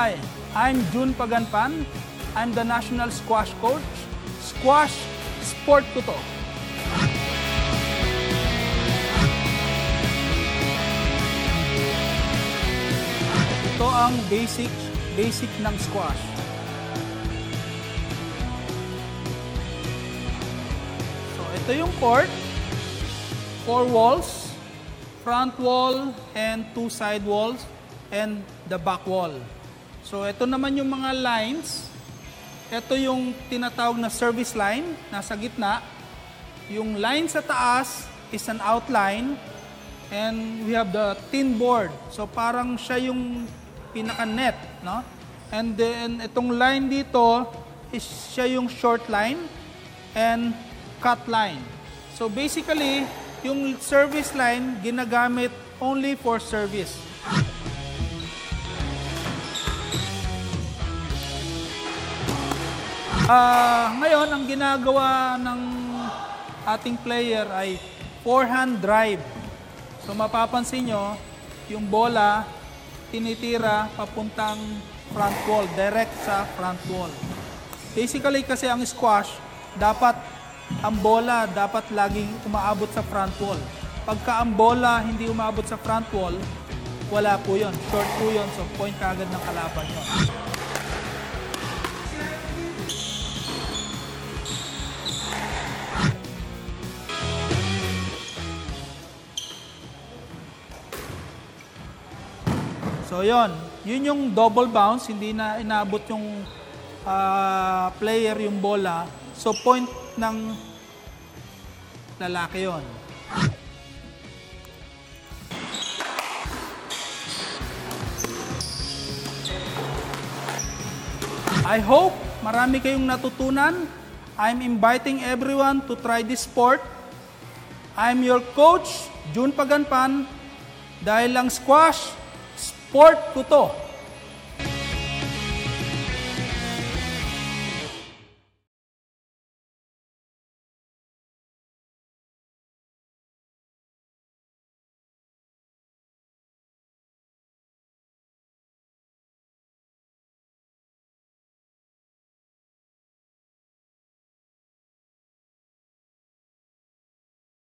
Hi, I'm Jun Paganpan. I'm the National Squash Coach. Squash, sport ko to. Ito ang basic ng squash. So, ito yung court. 4 walls, front wall, and 2 side walls, and the back wall. So, ito naman yung mga lines. Ito yung tinatawag na service line, nasa gitna. Yung line sa taas is an outline, and we have the tin board. So, parang siya yung pinaka-net, no? And then, itong line dito is siya yung short line and cut line. So, basically, yung service line, ginagamit only for service. Ngayon, ang ginagawa ng ating player ay forehand drive. So, mapapansin nyo, yung bola, tinitira papuntang front wall, direct sa front wall. Basically, kasi ang squash, dapat ang bola dapat laging umaabot sa front wall. Pagka ang bola hindi umaabot sa front wall, wala po yun. Short po yun. So, point kagad ng kalaban yun. So, yun. Yun yung double bounce. Hindi na inaabot yung player yung bola. So, point ng lalaki yon. I hope marami kayong natutunan. I'm inviting everyone to try this sport. I'm your coach, Jun Paganpan. Dahil lang squash, sport ko to.